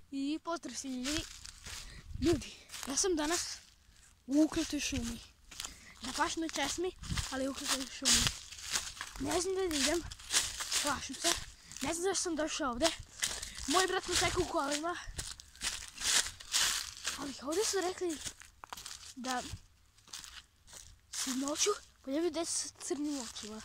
I pozdrav svi ljudi. Ljudi, ja sam danas u ukletoj šumi. Na pašnoj česmi, ali u ukletoj šumi. Ne znam da idem, plašim se. Ne znam zašto sam došao ovde. Moj brat me seka u kolima. Ali ovde su rekli da se noću pojavio deca sa crnim očima.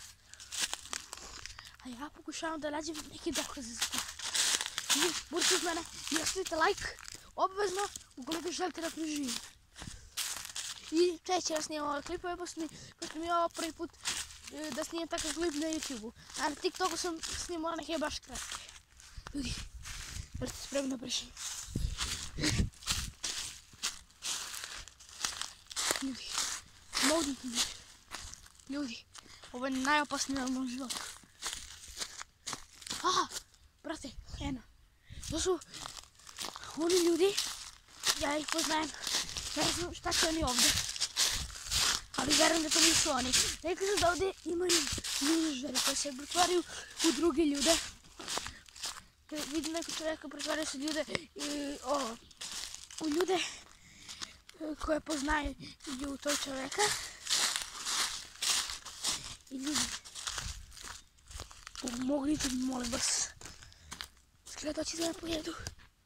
A ja pokušavam da nađem neke dokaze za to. I budite uz mene i ostavite like, obavezno, ukoliko želite da preživim. I treće, ja snimam ove klipove, pošto mi je ovo prvi put da snimam takav klip na YouTube-u. A na TikToku sam snimao neke baš kratke. Ljudi, budite spremni da preživim. Ljudi, modite mi. Ljudi, ovo je najopasnije na mom životu. Aha, brate, eno. To su oni ljudi, ja ih poznajem, ne znam šta će oni ovde, ali verujem da to nisu oni. Rekli su da ovde imaju menadžere koji se pretvaraju u druge ljude. Vidim neko čovjeka pretvaraju se u ljude koje poznaju tog čovjeka. I ljudi, pomognite mi, molim vas. Gleda će da me pojedu.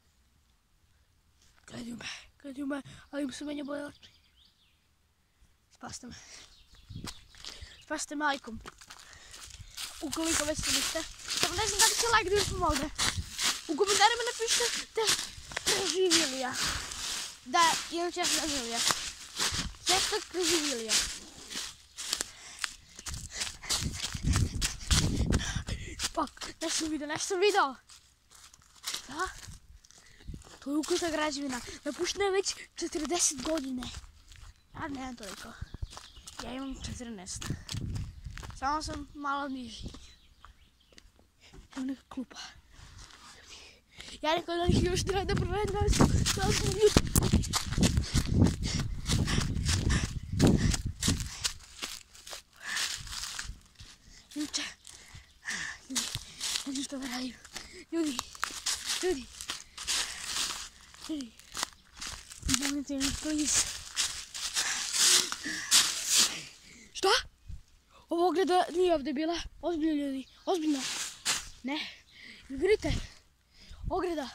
Gledaju me, ali im su meni boje oči. Spasite me. Spasite me lajkom. Ukoliko već to niste. Samo ne znam da li će lajk da mi pomogne. U komentarima napišite da preživjeli ja. Da, imam čest na življa. Čestak preživjeli ja. Fuck, nešto sam video. Da? To je ukleta građevina. Napuštena je već 40 godine. Ja nemam toliko. Ja imam 14. Samo sam malo niži. Evo neka klupa. Ja rekao da ih još treba da provedem. Samo sam ljudi. Inače. Ne znam što da radim. Ljudi. Pomognite mi, please. Šta? Ovo ograda nije ovdje bila. Ozbiljno ljudi, ozbiljno. Ne, vidite. Ograda.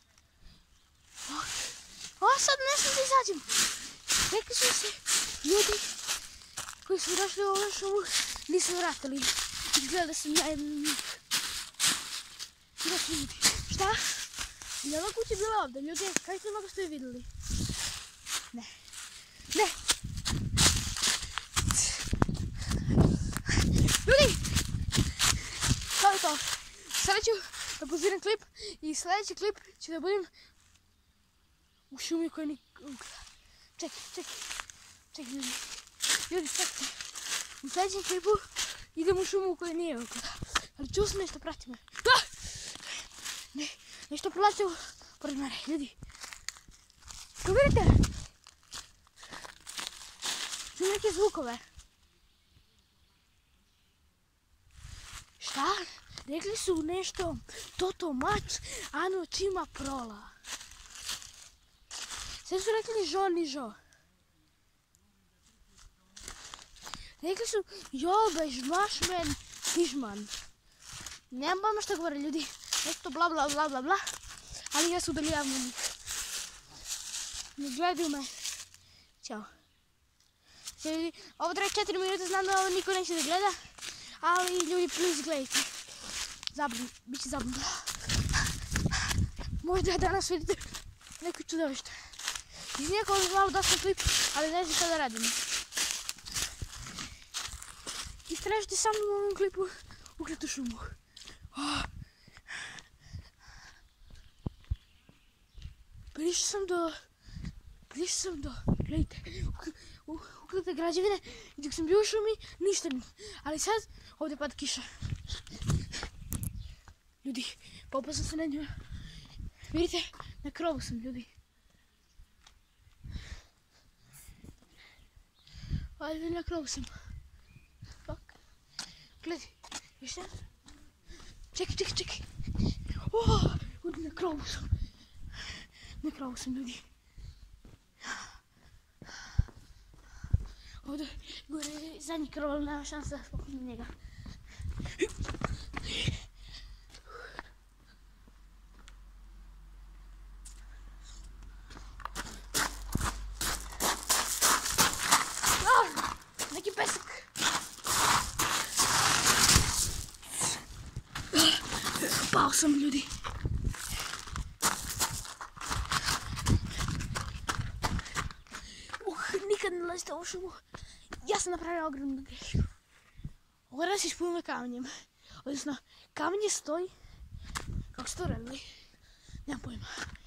A sad ne znam da izađem. Rekli su se ljudi koji su došli u ovu šumu nisu vratili. Izgleda da sam ja jedan od njih. Ljudi, šta? Je ova kuća bila ovdje, ljudi, kažete mnogo ste je vidjeli? Ne. Ljudi! To je to. Sada ću da poziram klip i sljedeći klip ću da budem u šumi koja nikada. Čekaj ljudi. Ljudi, čekajte. U sljedećem klipu idem u šumu koja nije nikada. Ali čuo sam nešto, prati me. Ne, nešto prolazi pored mene, ljudi. Ko vidite? Čujem neke zvukove. Šta? Rekli su nešto Toto mač, ano čima prola. Sve su rekli žo ni žo. Rekli su jobe, žmašmen, pižman. Nemam pojma što govore ljudi. Nešto bla bla bla bla bla. Ali ja se udaljavam od njih. Ne gledaju me. Ćao. Ovo traje 4 minute, znam da ovo niko neće da gleda. Ali ljudi, please gledajte. Biće zabavno. Možda danas vidite neko čudovište. Iznijako ovo je malo dosta klip, ali ne znam šta da radim. Istražite sa mnom u ovom klipu ukletu šumu. Prišao sam do, gledajte, uklete građevine, dok sam bio u šumi, ništa nije. Ali sad, ovdje pada kiša. Ljudi, popao sam se na nju. Vidite, na krovu sam, ljudi. Ajde, na krovu sam. Fuck. Gledaj, viš Čekaj. Ovdje na krovu sam. Na krovu sam, ljudi. Ovdje gore je zadnji krov, ali nema šansa da spokojim na njega. Neki pesak. Pao sam, ljudi. Nikad ne lazite u šumu. Ja sam napravila ogromnu grešku. Ovo se ispunila kamenjem. Odnosno, kamenje stoji kako ste to radili. Nemam pojma.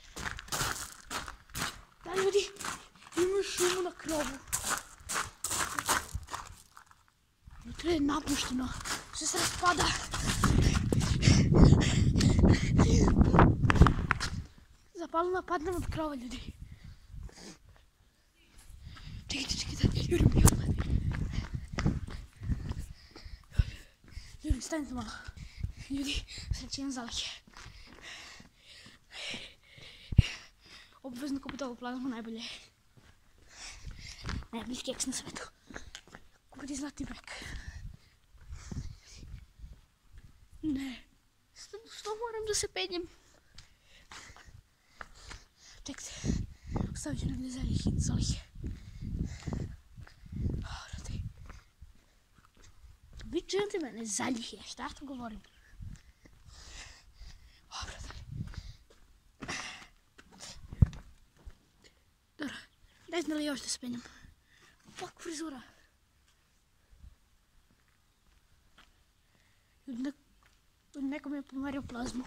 Da, ljudi, imam šumu na krovu. Unutra je napušteno. Sve se raspada. Zapalila padnem od krova, ljudi. Čekajte, jurim. Ljudi, stanite malo. Ljudi, sreći imam zalihe. Obvezno kupite ovu plazmu, najbolje. Najbolji keks na svetu. Kupite zlatni brek. Ne. Što moram da se penjem? Čekajte, ostavit ću negdje zalihe. Vi čujete mene, zalihe, šta to govorim? Dobro, dajte li još da se penjem. Fuck, frizura. Neko mi je pomario plazmu.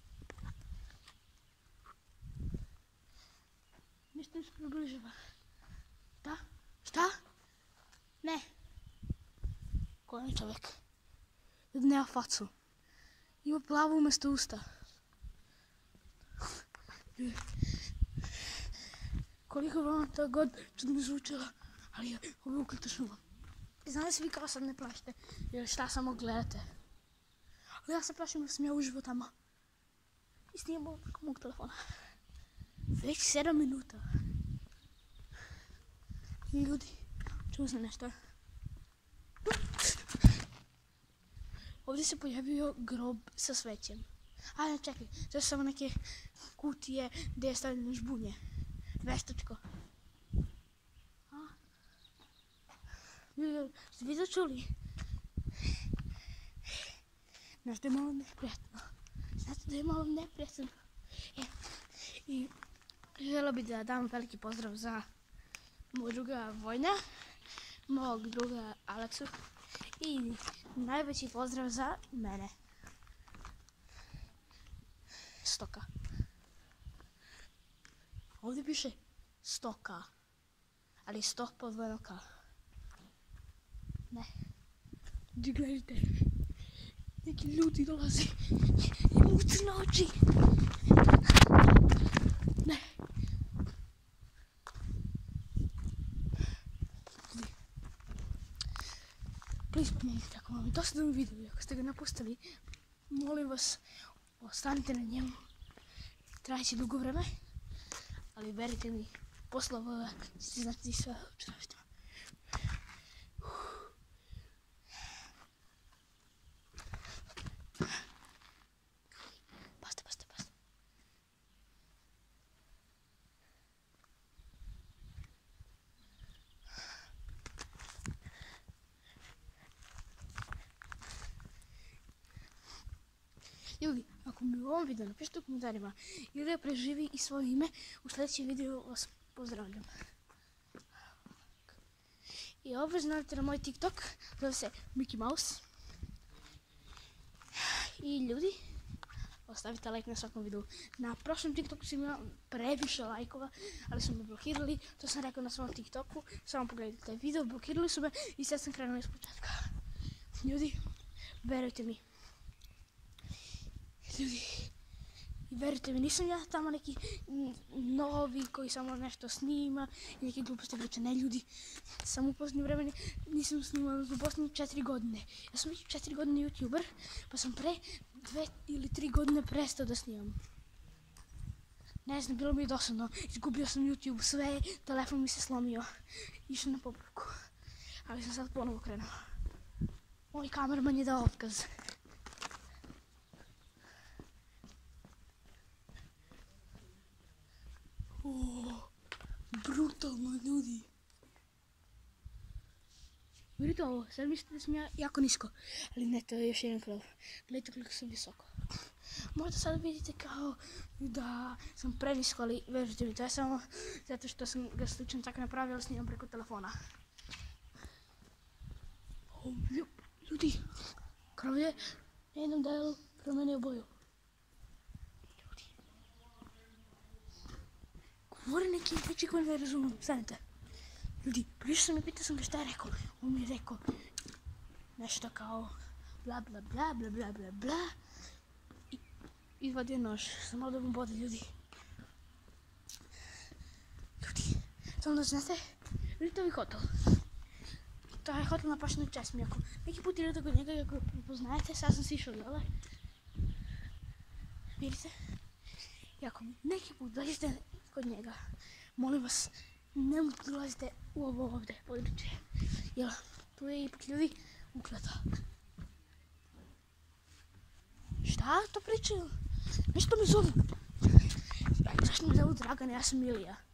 Ništa ne se približava. Da? Šta? Ne. Ko je čovjek? Ljudi, nema facu. Ima plavu umjesto usta. Koliko vam to god čudno zvučalo, ali je ovo ukljuto šuma. Znam da se vi kao sad ne plašite, jer šta samo gledate. Ali ja se plašim da sam ja uživo tamo. I snimam ovo preko mog telefona. Već 7 minuta. I ljudi, čuo sam nešto. Ovdje se pojavio grob sa svećem. A ne, čekaj, to su samo neke kutije gdje je stavljeno žbunje. Veštačko. Ste vi to čuli? Znaš da je malo neprijatno. Znate da je malo neprijatno. I želio bih da dam veliki pozdrav za moj druga Vojna, mog druga Aleksu i najveći pozdrav za mene. Stoka. Ovdje piše stoka, ali sto podvojeno ka. Ne. Gdje gledajte? Neki ljudi dolaze. Imaju crne oči. Ne. Please pomognite ako vam je dosadan video. Ako ste ga napustili, molim vas, ostanite na njemu. Trajeće dugo vreme, ali verite mi, posle ovoga ćete znati sve o čudovištima. Pazite. Ljudi, ako mi u ovom videu napišite u komentarima ili da preživi i svoje ime, u sljedećem videu vas pozdravljam. I obvezno odite na moj TikTok, zove se Mickey Mouse. I ljudi, ostavite like na svakom videu. Na prošlom TikToku sam imao previše lajkova, ali su me blokirali. To sam rekao na svom TikToku. Samo pogledajte taj video, blokirali su me i sad sam krenula iz početka. Ljudi, verujte mi. Ljudi, verujte mi, nisam ja tamo neki novi koji samo nešto snima i neke gluposti priča. Ne, ljudi, samo u posljednje vremena nisam snimala u posljednje 4 godine. Ja sam već 4 godine YouTuber, pa sam pre 2 ili 3 godine prestao da snimam. Ne znam, bilo mi je dosadno. Izgubio sam YouTube, sve, telefon mi se slomio. Išao na popravku. Ali sam sad ponovo krenuo. Moj kamerman je dao otkaz. Brutalno, ljudi. Vidite ovo, sad mislite da sam ja jako nisko. Ali ne, to je još jedan krov. Gledajte koliko sam visoko. Možda sad vidite kao da sam prenisko, ali vjerujte mi, to je samo zato što sam ga slučajno tako napravio, ali snimam preko telefona. Ljudi, krov je na jednom delu promenio boju. Ljudi. Govori neki reči koji ne razumem, stanite. Ljudi, prišao sam i pitao sam ga šta je rekao. On mi je rekao nešto kao bla bla bla bla bla bla bla. I izvadio nož, sam malo da mu bode, ljudi. Ljudi, samo da znate, vidite ovaj hotel. To je hotel na Pašnoj česmi. Ako neki put idete kod njega i ako prepoznajete, sad sam si išao dole. Vidite? I ako neki put dođete kod njega, molim vas, nemojte dolazite u ovo ovdje područje. Jer tu je ipak ljudi uklata. Šta to pričaju? Nešto mi zovu. Zašto mi zovu Dragane, ja sam Ilija.